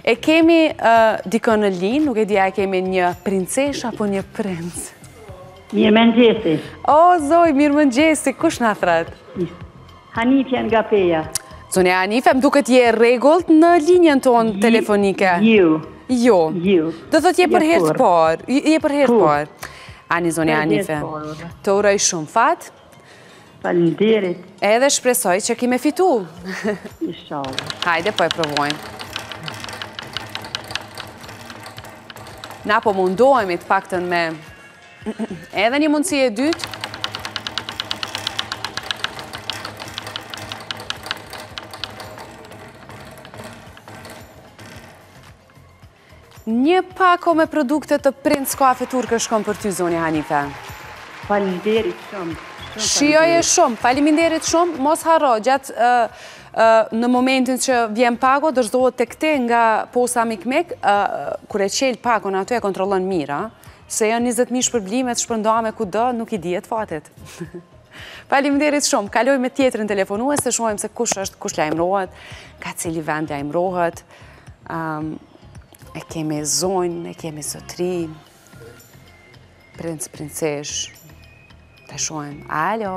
E kemi dikon në linë, nuk e dija e kemi një princesh apo një princ? Mirë mëngjesi. O, zoj, mirë mëngjesi, kush na thret? Hanifja nga Peja. Zonja Hanife, më duket je rregullt në linjën tonë telefonike. Jo. Do thot je për herë të parë. Je për herë të parë. Ani zonja Hanife, të uroj shumë fat. Faleminderit. Edhe shpresoj që kime fitu. Inshallah. Hajde, po e provojmë. Na po mundohemi të paktën me edhe një mundësi e dytë. Një pako me produkte të Prince Cafe Turke shkon për ty, zonja Hanife. Faleminderit shumë. Shioj e shumë, faleminderit shumë, mos harro, gjatë në momentin që vjen pako, dërzohet të këte nga posa mikmek, kur e qelë pakon aty e kontrollon mira, se janë 20.000 shpërblimet, shpërndame ku do, nuk i dihet fatit. Faleminderit shumë, kaloj me tjetrin telefonues, të shohim se kush është, kush lajmërohet, ka cili vend lajmërohet. E kemi zonjë, e kemi zotri, princ, princesh, të shohim. Alo?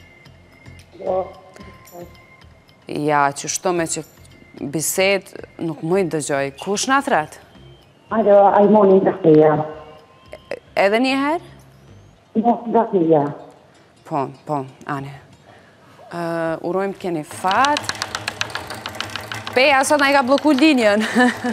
Ja, që shto me që bised, nuk mëjtë dëgjoj. Kush në thret? Alo, Ajmoni nga Peja. Edhe një herë? Nga Peja. Po, ane. Urojmë keni fat. Peja sot na i ka bloku linjën.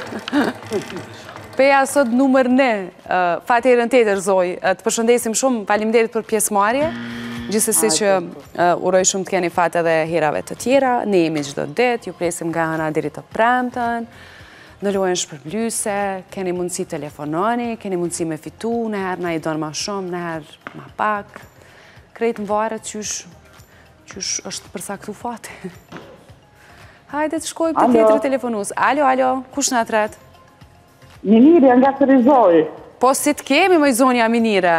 Peja sot numër ne. Fati herën tjetër, zoj. Të përshëndesim shumë, faleminderit për pjesëmarrje. Gjithsesi që uroj shumë të keni fat edhe herave të tjera. Ne jemi çdo ditë, ju presim nga ana deri të premten. Në lojën shpërblyese, keni mundësi telefononi, keni mundësi me fitu, nëherë na i donë ma shumë, nëherë ma pak. Krejt më varet qysh është përsaktu fati. Hajde të shkoj për tjetër telefonus. Alo, kush në tret? Minire nga të rizoj. Po si të kemi, mëj zonja Minire?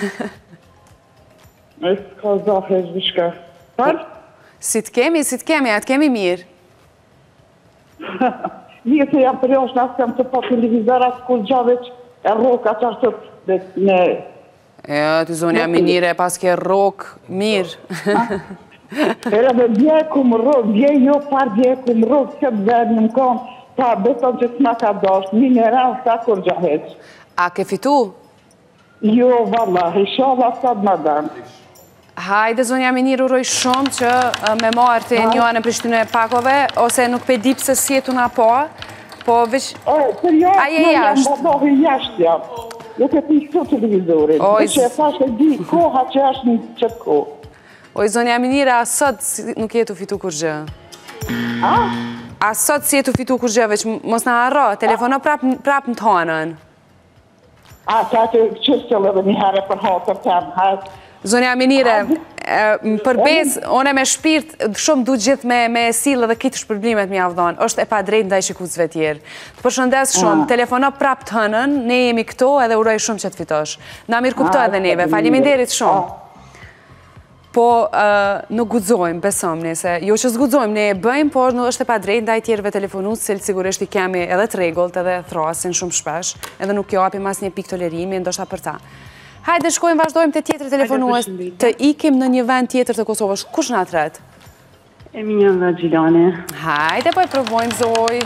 E s'ka zahe zhvishka. Par? Si të kemi, a të kemi mirë? Një të jam për josh, nësë jam të po televizorat, kur gjaveq e roka që ashtë të me... Jo, të zonja Minire, pas ke rok mirë. Era me bje ku më rog, bje jo par bje ku më rog, që të verë në më kom, ta beton që të më ka dosh, mineral sa kur gjaheq. A ke fitu? Jo, valla, inshallah sa të më dëmë. Hajde, zonja Minir, uroj shumë që me marë të njohë në Prishtinë e pakove, ose nuk pe dipë se si jetu na po veç... Aje jashtë? Më dohi jashtë jam. Jo ke pi këtu televizorin. Që e thash e di koha që është në qëtë kohë. Oj, zonja Minira, a sot nuk jetu fitu kur gjë? A sot si jetu fitu kur gjë, veç mos në harro, telefono prap në tonën. A, që atë qështjel edhe një herë për hatër të jam. Zonja Minire, për bes, one me shpirt, shumë du gjithë me silë dhe kitë shpërblimet mi avdhonë, është e pa drejt ndaj shikuzve tjerë. Të përshëndes shumë, telefono prap të hënën, ne jemi këto edhe uroj shumë që të fitosh. Na mirë kupto edhe neve, faleminderit shumë. Po nuk gudzojmë, besom se jo që s'gudzojmë, ne e bëjmë, por nuk është e pa drejt ndaj tjerëve telefonus, se sigurisht i kemi edhe të regullt, edhe thrasin shumë shpesh, edhe nuk jo apim as një pik tolerimi, ndoshta për ta. Hajde, shkojmë, vazhdojmë të tjetër telefonues, të ikim në një vend tjetër të Kosovës. Kush nga tret? Eminja nga Gjilane. Hajde, po e provojmë, zoj.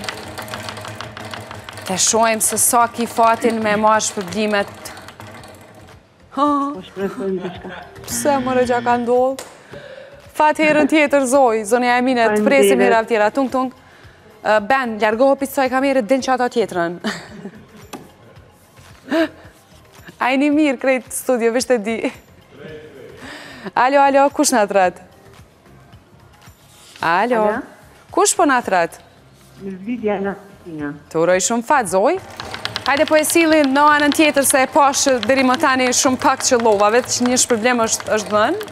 Të shojmë se sa ki fatin me ma shpërblimet. Po shpresojmë të shka. Pse, mërë gja ka ndollë? Fat herën tjetër, zoj. Zonja Emine, të presim hera tjera. Tung. Ben, ljargohë pisoj kamerët, din që ato tjetërën. A i një mirë krejt studio, vishte di. Alo, kush në tret? Alo, kush po në tret? Lidja nga Sina. Të uroj shumë fat, zoj. Hajde po e silin në anën tjetër se e pashë dheri më tani shumë pak që lova, vetë që një shpërblim është dhenë.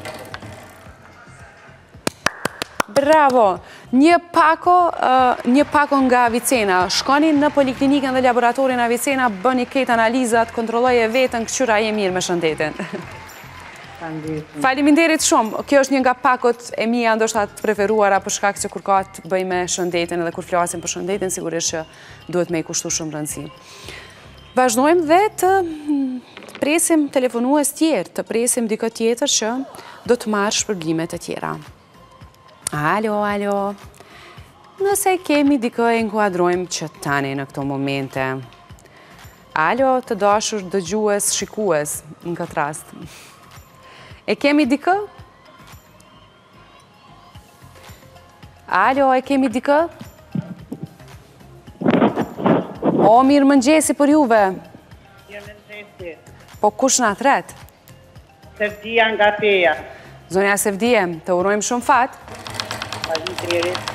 Bravo! Një pako nga Avicena. Shkoni në Poliklinikën dhe Laboratorin Avicena, bëni këtë analizat, kontrolloj e vetën, këqyra je mirë me shëndetin. Faleminderit shumë. Kjo është një nga pakot e mia ndoshta të preferuara për shkak që kur ka të bëj me shëndetin edhe kur flasim për shëndetin, sigurisht që duhet me i kushtu shumë rëndësi. Vazhdojmë dhe të presim telefonues tjerë, të presim dikë tjetër që do të marrë shpërblimet e tjera. Alo, alo. Nëse kemi dikë e inkuadrojmë që tani në këto momente. Alo, të dashur dëgjues, shikues në këtë rast. E kemi dikë? Alo, e kemi dikë? O, mirë mëngjesi për juve. Mirë mëngjesi. Po kush nga thret? Sevdia nga Peja. Zonja Sevdije, të urojmë shumë fat. Faleminderit.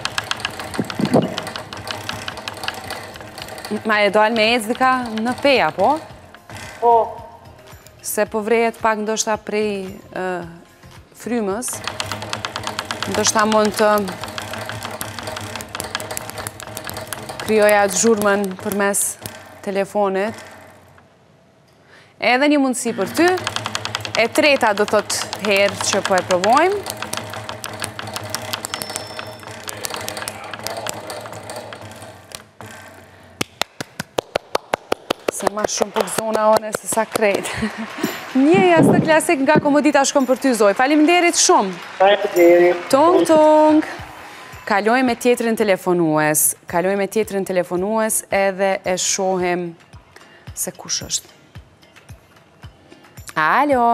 Ma e dojnë me ecë dika në Peja, po? Po, Se po vrejet pak ndoshta prej frymës, ndoshta mund të kryoja të zhurmën përmes telefonit. Edhe një mundësi për ty, e treta do thot herë që po e provojmë. Se ma shumë për zona one se sa krejt. Një jasë të klasik nga komodita shkom për ty, Zoj. Faleminderit shumë. faleminderit. Tong, tong. Kalojmë me tjetrin telefonues. Kalojmë me tjetrin telefonues edhe e shohem se kush është. Alo.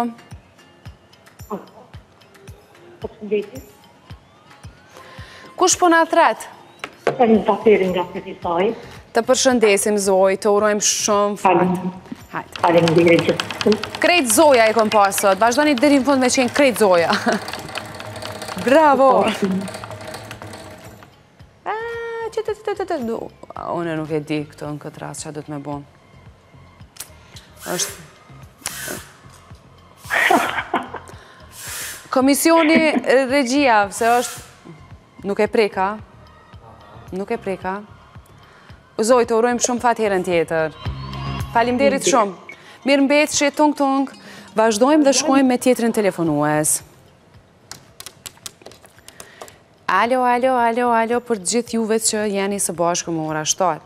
Kush po na thret? Një paseri nga Fetisaj. Të përshëndesim, Zoj, të urojmë shumë fat. Hajde. Faleminderit që Krejt Zoja e kom pasot, vazhdoni deri në fund me qenë Krejt Zoja. Bravo! Une nuk e di këto në këtë rast, që do të me bo. Komisioni regjia, se është... Nuk e preka. Nuk e preka. Zoj, të urojmë shumë fat herën tjetër. Faleminderit shumë. Mirë mbet, që tong tong. Vazhdojmë dhe shkojmë me tjetrin telefonues. Alo, alo, alo, alo, për gjithë juve që jeni së bashku më ora 7.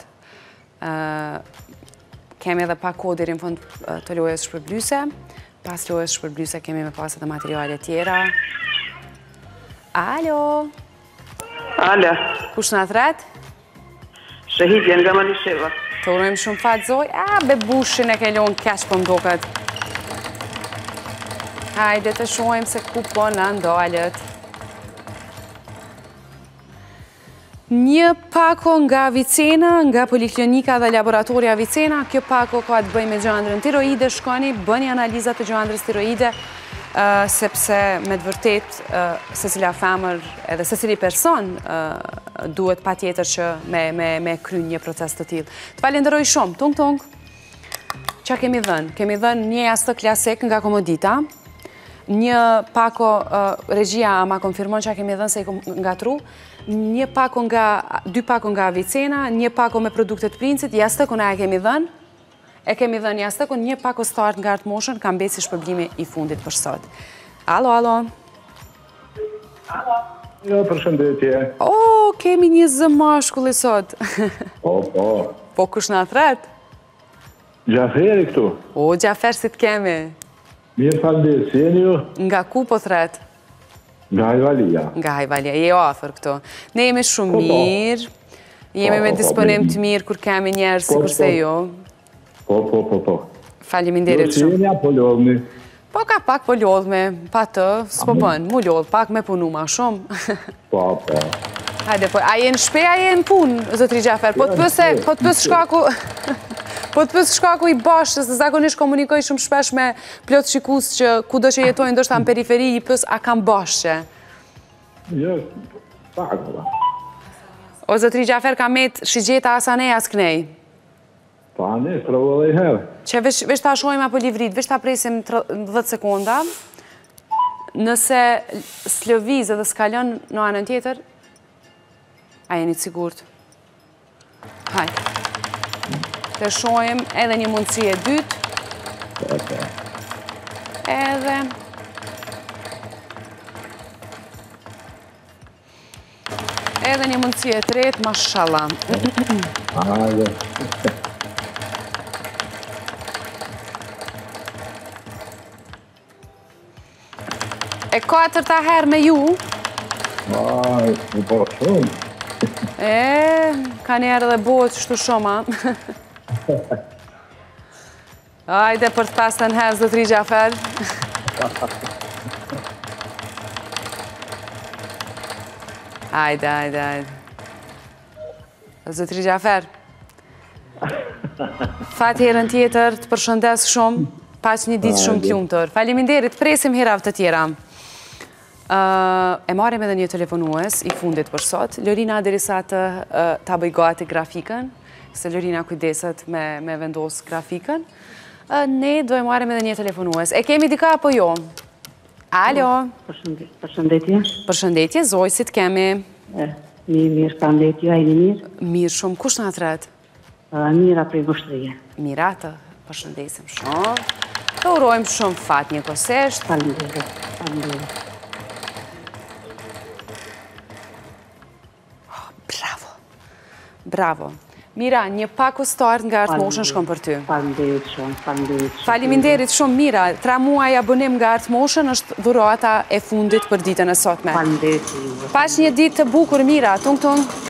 Kemi edhe pak kohë deri në fund të lojës shpërblyese. Pas lojës shpërblyese kemi me pas edhe materiale tjera. Alo. Alo, Kush na thret? Shahidja nga Malisheva. Të urojmë shumë fat, Zoj. Be bushin e ke lonë keq po mdoket. Hajde të shohim se ku po na ndalët. Një pako nga Vicena, nga Poliklinika dhe Laboratoria Vicena. Kjo pako ka të bëj me gjandrën tiroide. Shkoni, bëni analizat të gjandrës tiroide, sepse me të vërtet se cila femër edhe se cili person duhet pa tjetër që me kry një proces të tillë. Të falenderoj shumë, tung tung. Qa kemi dhenë? Kemi dhenë një jastë klasik nga Komodita, një pako, regjia ma konfirmon që kemi dhenë se i kom nga tru, dy pako nga Vicena, një pako me produktet Princit, jastë kuna e kemi dhenë, e kemi dhenë jastë kun një pako start nga Art Motion, kam besi shpërblimi i fundit për sot. Alo, alo. Jo, përshëndetje. O, kemi një zë mashkulli sot. Po. Po, kush na thret? Gjaferi këtu. O, Gjafer, si të kemi? Mirë faldes, jeni ju? Nga ku po thret? Nga Hajvalia. Nga Hajvalia, je ofër këto. Ne jemi shumë mirë, jemi me disponim të mirë kur kemi njerë si kurse jo. Po. Faleminderit Jo, shumë. si jeni apo lodhni? Po ka pak po lodhme, pa të, s'po bën, mu lodh, pak me punu ma shumë. Po. Hajde, po, a jenë shpe, a jenë punë, zotri Gjafer, po të pës shkaku... Po të pës shkaku i bashkë, se zakonisht komunikoj shumë shpesh me plot shikus që ku do që jetojnë, do shta në periferi, i pës a kam bashkë. Jo, pak. O, zotri Gjafer, ka metë shigjeta asane as kënej. Pa, ne, provo dhe i herë. Që vesh ta shojmë apo livrit, vesh ta presim 10 sekonda. Nëse s'lëviz edhe s'kalon në anën tjetër, a jeni të sigurt. Hajde. Të shojmë edhe një mundësi e dytë. Edhe edhe një mundësie e tretë, mashallah. Hajde. E 4-ta herë me ju, Aj, u po shumë. ka njerë dhe botë shtu shumë, Ajde për të pas të nëherë, zotri Gjafer. Ajde. Zotri Gjafer. Fati herën tjetër, të përshëndes shumë, pas një ditë shumë t'lumëtër. Faleminderit, presim herav të tjera. E marim edhe një telefonues i fundit për sot. Lorina derisa ta bëj gati grafikën, se Lorina kujdeset me vendos grafikën. Ne do e marim edhe një telefonues. E kemi dika apo jo? Alo? Përshëndetje. Përshëndetje, Zoj, si të kemi? Mirë, përshëndetje, a i mirë? Mirë shumë, kush në atret? Mira prej Vështrije. Mira të përshëndesim shumë. Të urojmë shumë fat një kosesht. Faleminderit. Bravo. Mira, një pak ustar nga Art Motion shkon për ty. Faleminderit shumë. Faleminderit shumë, Mira. 3 muaj abonim nga Art Motion është dhurata e fundit për ditën e sotme. Faleminderit. Pash një ditë të bukur, Mira. Tung.